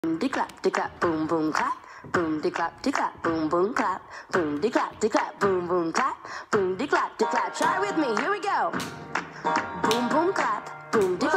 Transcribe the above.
de clap, boom boom clap. Boom de clap, boom boom clap. Boom de clap, boom boom clap. Boom de clap, try with me. Here we go. Boom boom clap, boom de